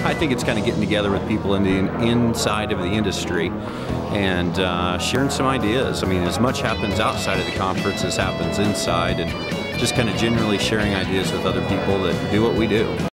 I think it's kind of getting together with people inside of the industry and sharing some ideas. I mean, as much happens outside of the conference as happens inside, and just kind of generally sharing ideas with other people that do what we do.